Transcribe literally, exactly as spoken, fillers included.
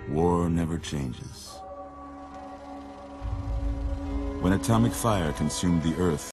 War never changes. When atomic fire consumed the Earth